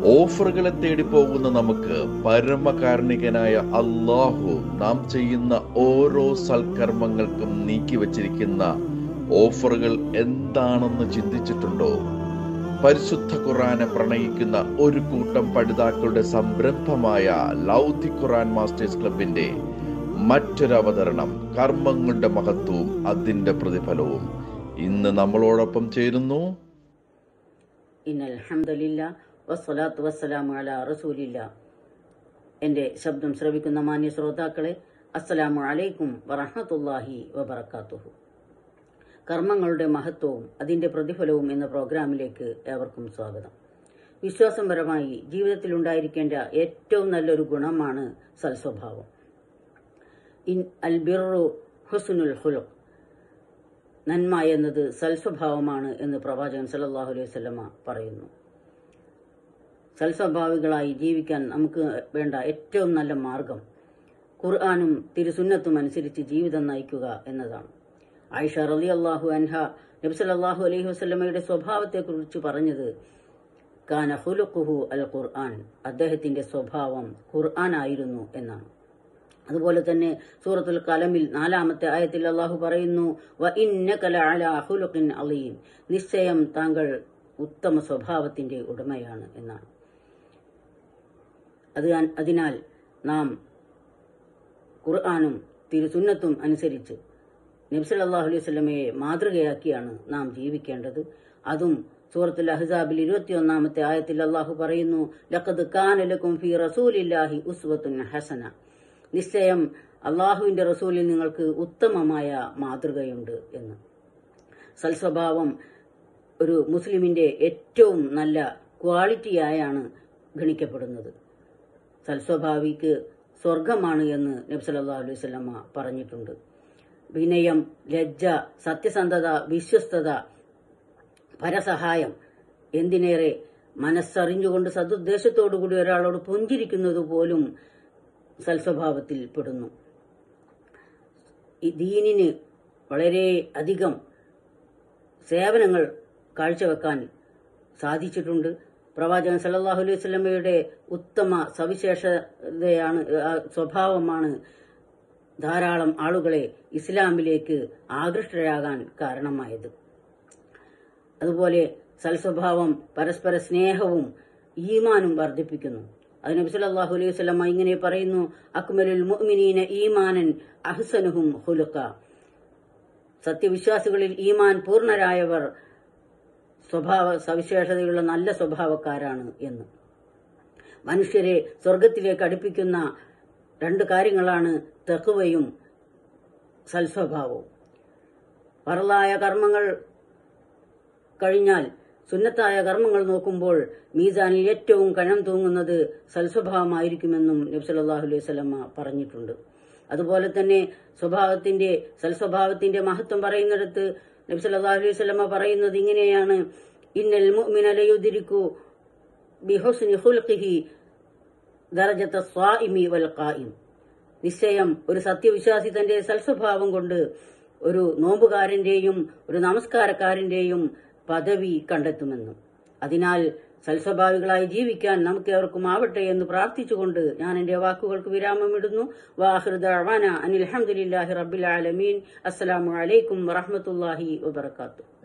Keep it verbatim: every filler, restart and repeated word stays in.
ഓഫറുകളെ തേടി പോകുന്ന നമുക്ക് പരമകാരുണികനായ അല്ലാഹു നാം ചെയ്യുന്ന ഓരോ സൽക്കർമ്മങ്ങൾക്കും നീക്കി വച്ചിരിക്കുന്ന ഓഫറുകൾ എന്താണെന്ന് ചിന്തിച്ചിട്ടുണ്ടോ? പരിശുദ്ധ ഖുർആനെ പ്രണയിക്കുന്ന ഒരു കൂട്ടം പഠിതാക്കളുടെ സംരംഭമായ ലൗദി ഖുർആൻ മാസ്റ്റേഴ്സ് ക്ലബിന്റെ മറ്റൊരു അവതരണം, കർമ്മങ്ങളുടെ മഹത്വവും അതിന്റെ പ്രതിഫലവും. ഇന്ന് നമ്മളോടൊപ്പം ചേരുന്നു. ഇന്നൽ ഹംദുലില്ലാഹ് വസ്സലാത്തു വസ്സലാമു അലാ റസൂലില്ലാഹ്. എന്റെ ശബ്ദം ശ്രവിക്കുന്ന മാന്യ ശ്രോതാക്കളെ, അസ്സലാമു അലൈക്കും വറഹ്മത്തുള്ളാഹി വബറകാതുഹു. കർമ്മങ്ങളുടെ മഹത്വവും അതിന്റെ പ്രതിഫലവും എന്ന പ്രോഗ്രാമിലേക്ക് ഏവർക്കും സ്വാഗതം. വിശ്വാസപരമായി ജീവിതത്തിൽ ഉണ്ടായിരിക്കേണ്ട ഏറ്റവും നല്ലൊരു ഗുണമാണ് സൽസ്വഭാവം. ഇൻ അൽ ബിർറു ഹുസ്നുൽ ഖുലുഖ്. നന്മ എന്നത് സൽസ്വഭാവമാണ് എന്ന് പ്രവാചകൻ സല്ലല്ലാഹു അലൈഹി വസല്ലമ പറയുന്നു. സൽസ്വഭാവികളായി ജീവിക്കാൻ നമുക്ക് വേണ്ട ഏറ്റവും നല്ല മാർഗം ഖുർആനും തിരുസുന്നത്തും അനുസരിച്ച് ജീവിതം നയിക്കുക എന്നതാണ്. ആയിഷ റളിയല്ലാഹു അൻഹ നബി സല്ലല്ലാഹു അലൈഹി വസല്ലമയുടെ സ്വഭാവത്തെക്കുറിച്ച് പറഞ്ഞത് കാന ഖുലുഖുഹു അൽ ഖുർആൻ, അദ്ദേഹത്തിന്റെ സ്വഭാവം ഖുർആൻ ആയിരുന്നു എന്നാണ്. അതുപോലെ തന്നെ സൂറത്തുൽ ഖലമിൽ നാലാമത്തെ ആയത്തിൽ അല്ലാഹു പറയുന്നു, വ ഇന്നക ലഅലാ ഖുലുഖിൻ അളീം, നിശ്ചയം താങ്കൾ ഉത്തമ സ്വഭാവത്തിന്റെ ഉടമയാണ് എന്നാണ്. അതിനാൽ നാം ഖുർആനും തിരുസുന്നത്തും അനുസരിച്ച് നബി സല്ലല്ലാഹു അലൈഹി വസല്ലമയെ മാതൃകയാക്കിയാണ് നാം ജീവിക്കേണ്ടത്. അതും സൂറത്തുൽ അഹ്സാബിൽ ഇരുപത്തിയൊന്നാമത്തെ ആയത്തിൽ അല്ലാഹു പറയുന്നു, ലഖദ് കാന ലക്കും ഫീ റസൂലില്ലാഹി ഉസ്വത്തുൻ ഹസന, നിശ്ചയം അള്ളാഹുവിന്റെ റസൂലിൽ നിങ്ങൾക്ക് ഉത്തമമായ മാതൃകയുണ്ട് എന്ന്. സൽസ്വഭാവം ഒരു മുസ്ലിമിന്റെ ഏറ്റവും നല്ല ക്വാളിറ്റിയായാണ് ഗണിക്കപ്പെടുന്നത്. സൽസ്വഭാവിക്ക് സ്വർഗമാണ് എന്ന് നബി സല്ലല്ലാഹു അലൈഹി വസല്ലമ പറഞ്ഞിട്ടുണ്ട്. വിനയം, ലജ്ജ, സത്യസന്ധത, വിശ്വസ്തത, പരസഹായം, എന്തിനേറെ മനസ്സറിഞ്ഞുകൊണ്ട് സദുദ്ദേശത്തോടുകൂടി ഒരാളോട് പുഞ്ചിരിക്കുന്നത് പോലും സൽസ്വഭാവത്തിൽ പെടുന്നു. ഈ ദീനിന് വളരെ അധികം സേവനങ്ങൾ കാഴ്ചവെക്കാൻ സാധിച്ചിട്ടുണ്ട്. പ്രവാചകൻ സല്ലല്ലാഹു അലൈഹി വസല്ലമയുടെ ഉത്തമ സവിശേഷതയാണ്, സ്വഭാവമാണ് ധാരാളം ആളുകളെ ഇസ്ലാമിലേക്ക് ആകൃഷ്ടരാകാൻ കാരണമായത്. അതുപോലെ സൽസ്വഭാവം പരസ്പര സ്നേഹവും ഈമാനും വർദ്ധിപ്പിക്കുന്നു. അത് നബി സല്ലല്ലാഹു അലൈഹി വസല്ലമ ഇങ്ങനെ പറയുന്നു, അക്മലുൽ മുഅ്മിനീന ഈമാനൻ അഹ്സനുഹും ഖുലുഖ, സത്യവിശ്വാസികളിൽ ഈമാൻ പൂർണ്ണരായവർ സ്വഭാവ സവിശേഷതയുള്ള നല്ല സ്വഭാവക്കാരാണ് എന്ന്. മനുഷ്യരെ സ്വർഗത്തിലേക്ക് അടുപ്പിക്കുന്ന രണ്ട് കാര്യങ്ങളാണ് തഖ്വയും സൽസ്വഭാവവും. ഫർളായ കർമ്മങ്ങൾ കഴിഞ്ഞാൽ സുന്നത്തായ കർമ്മങ്ങൾ നോക്കുമ്പോൾ മീസാനിൽ ഏറ്റവും കനം തൂങ്ങുന്നത് സൽസ്വഭാവമായിരിക്കുമെന്നും നബി സല്ലല്ലാഹു അലൈഹി വസല്ലമ പറഞ്ഞിട്ടുണ്ട്. അതുപോലെ തന്നെ സ്വഭാവത്തിന്റെ സൽസ്വഭാവത്തിന്റെ മഹത്വം പറയുന്നിടത്ത് നബി സല്ലല്ലാഹു അലൈഹി വസല്ലമ പറയുന്നത് ഇങ്ങനെയാണ്, ഇന്നൽ മുഅ്മിന ലയുദ്രികു ബിഹുസ്നി ഖുൽഖിഹി ദറജത സ്വാഇമി വൽ ഖായിം, നിശ്ചയം ഒരു സത്യവിശ്വാസി തന്റെ സൽസ്വഭാവം കൊണ്ട് ഒരു നോമ്പുകാരന്റെയും ഒരു നമസ്കാരക്കാരന്റെയും പദവി കണ്ടെത്തുമെന്നും. അതിനാൽ സൽസ്വഭാവികളായി ജീവിക്കാൻ നമുക്ക് ഏവർക്കും ആവട്ടെ എന്ന് പ്രാർത്ഥിച്ചുകൊണ്ട് ഞാൻ എന്റെ വാക്കുകൾക്ക് വിരാമമിടുന്നു. വാഖിറു ദഅവാന അനിൽ ഹംദുലില്ലാഹി റബ്ബിൽ ആലമീൻ. അസ്സലാമു അലൈക്കും വറഹ്മത്തുള്ളാഹി വബറകാതുഹു.